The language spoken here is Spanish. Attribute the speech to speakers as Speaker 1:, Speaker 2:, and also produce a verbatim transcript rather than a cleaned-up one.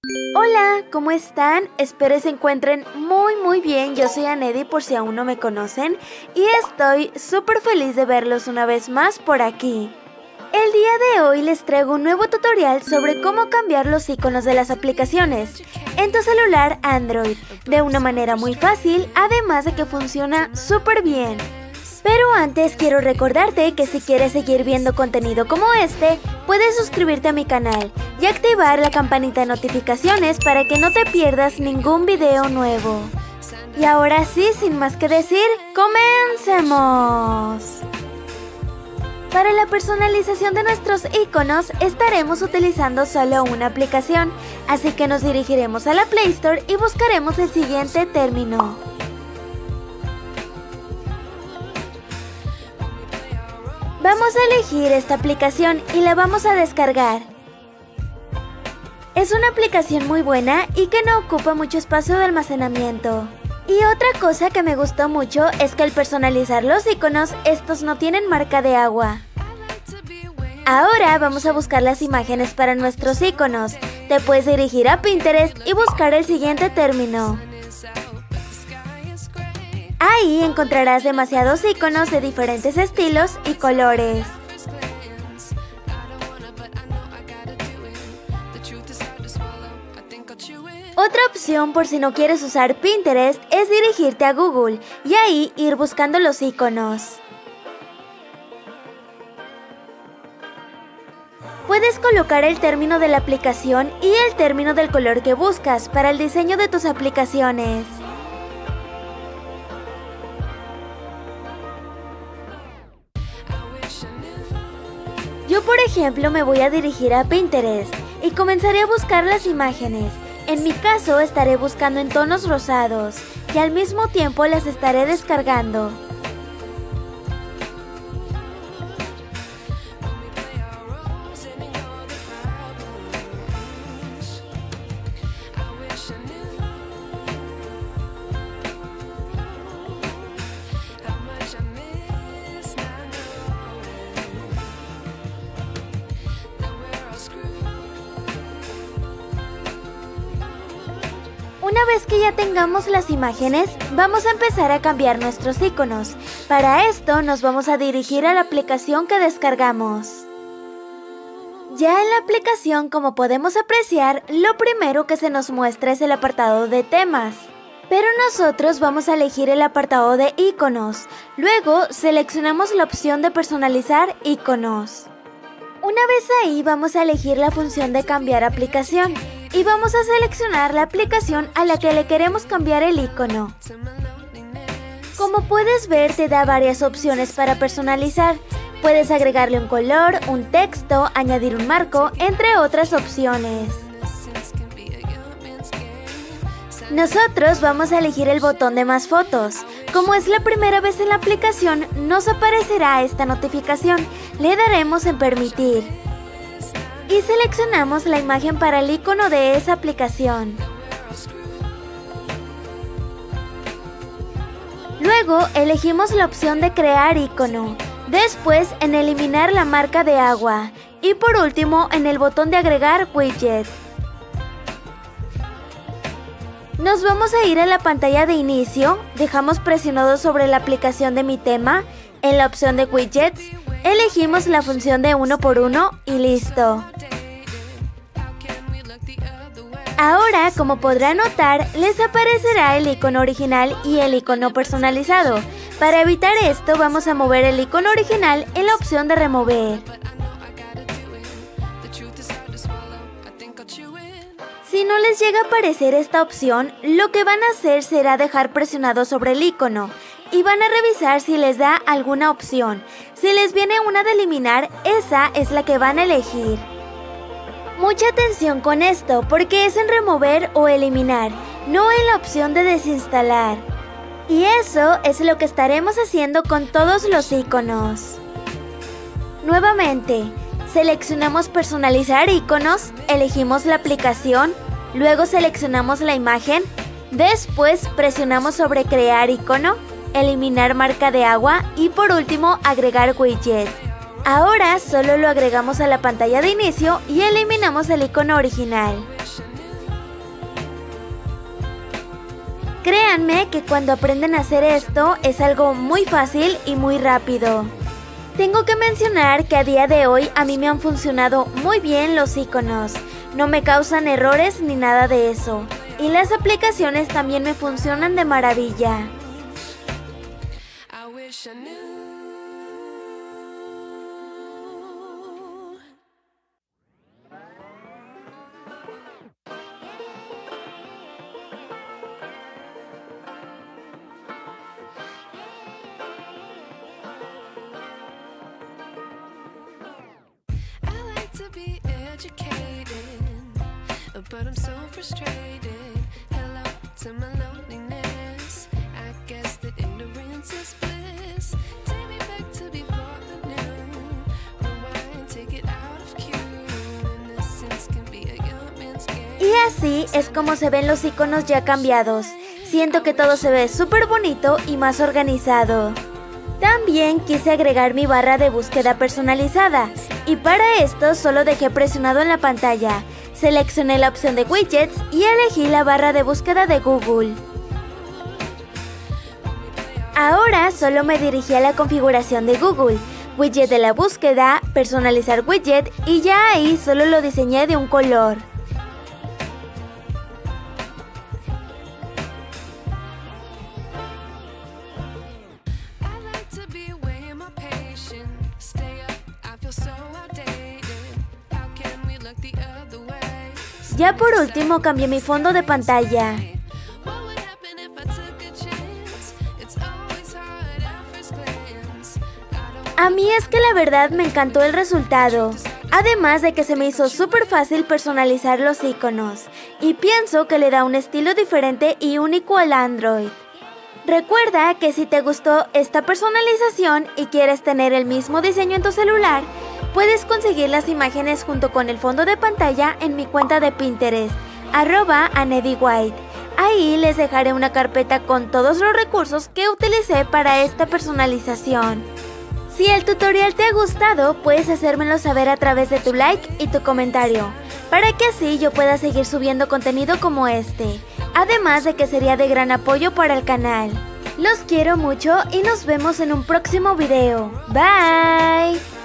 Speaker 1: Hola, ¿cómo están? Espero se encuentren muy muy bien. Yo soy Anedi por si aún no me conocen y estoy súper feliz de verlos una vez más por aquí. El día de hoy les traigo un nuevo tutorial sobre cómo cambiar los iconos de las aplicaciones en tu celular Android de una manera muy fácil, además de que funciona súper bien. Pero antes quiero recordarte que si quieres seguir viendo contenido como este, puedes suscribirte a mi canal y activar la campanita de notificaciones para que no te pierdas ningún video nuevo. Y ahora sí, sin más que decir, ¡comencemos! Para la personalización de nuestros iconos estaremos utilizando solo una aplicación, así que nos dirigiremos a la Play Store y buscaremos el siguiente término. Vamos a elegir esta aplicación y la vamos a descargar. Es una aplicación muy buena y que no ocupa mucho espacio de almacenamiento. Y otra cosa que me gustó mucho es que al personalizar los iconos, estos no tienen marca de agua. Ahora vamos a buscar las imágenes para nuestros iconos. Te puedes dirigir a Pinterest y buscar el siguiente término. Ahí encontrarás demasiados iconos de diferentes estilos y colores. Otra opción por si no quieres usar Pinterest es dirigirte a Google y ahí ir buscando los iconos. Puedes colocar el término de la aplicación y el término del color que buscas para el diseño de tus aplicaciones. Yo, por ejemplo, me voy a dirigir a Pinterest y comenzaré a buscar las imágenes. En mi caso, estaré buscando en tonos rosados y al mismo tiempo las estaré descargando. Una vez que ya tengamos las imágenes, vamos a empezar a cambiar nuestros iconos. Para esto nos vamos a dirigir a la aplicación que descargamos. Ya en la aplicación, como podemos apreciar, lo primero que se nos muestra es el apartado de temas. Pero nosotros vamos a elegir el apartado de iconos. Luego seleccionamos la opción de personalizar iconos. Una vez ahí vamos a elegir la función de cambiar aplicación. Y vamos a seleccionar la aplicación a la que le queremos cambiar el icono. Como puedes ver, te da varias opciones para personalizar. Puedes agregarle un color, un texto, añadir un marco, entre otras opciones. Nosotros vamos a elegir el botón de más fotos. Como es la primera vez en la aplicación, nos aparecerá esta notificación. Le daremos en permitir. Y seleccionamos la imagen para el icono de esa aplicación. Luego elegimos la opción de crear icono, después en eliminar la marca de agua y por último en el botón de agregar widget. Nos vamos a ir a la pantalla de inicio, dejamos presionado sobre la aplicación de mi tema, en la opción de widgets, elegimos la función de uno por uno y listo. Ahora, como podrán notar, les aparecerá el icono original y el icono personalizado. Para evitar esto, vamos a mover el icono original en la opción de remover. Si no les llega a aparecer esta opción, lo que van a hacer será dejar presionado sobre el icono y van a revisar si les da alguna opción. Si les viene una de eliminar, esa es la que van a elegir. Mucha atención con esto porque es en remover o eliminar, no en la opción de desinstalar. Y eso es lo que estaremos haciendo con todos los iconos. Nuevamente, seleccionamos personalizar iconos, elegimos la aplicación, luego seleccionamos la imagen, después presionamos sobre crear icono, eliminar marca de agua y por último agregar widget. Ahora solo lo agregamos a la pantalla de inicio y eliminamos el icono original. Créanme que cuando aprenden a hacer esto es algo muy fácil y muy rápido. Tengo que mencionar que a día de hoy a mí me han funcionado muy bien los iconos. No me causan errores ni nada de eso. Y las aplicaciones también me funcionan de maravilla.
Speaker 2: But I'm so frustrated. Hello to my loneliness. I guess that ignorance is bliss. Take me back to before I knew. Rewind, take it out of cue. Innocence can be a young man's game.
Speaker 1: Y así es como se ven los iconos ya cambiados. Siento que todo se ve súper bonito y más organizado. También quise agregar mi barra de búsqueda personalizada. Y para esto solo dejé presionado en la pantalla. Seleccioné la opción de widgets y elegí la barra de búsqueda de Google. Ahora solo me dirigí a la configuración de Google, widget de la búsqueda, personalizar widget y ya ahí solo lo diseñé de un color. Ya por último cambié mi fondo de pantalla. A mí es que la verdad me encantó el resultado, además de que se me hizo súper fácil personalizar los iconos, y pienso que le da un estilo diferente y único al Android. Recuerda que si te gustó esta personalización y quieres tener el mismo diseño en tu celular, puedes conseguir las imágenes junto con el fondo de pantalla en mi cuenta de Pinterest, arroba anedywhite. Ahí les dejaré una carpeta con todos los recursos que utilicé para esta personalización. Si el tutorial te ha gustado, puedes hacérmelo saber a través de tu like y tu comentario, para que así yo pueda seguir subiendo contenido como este, además de que sería de gran apoyo para el canal. Los quiero mucho y nos vemos en un próximo video. Bye.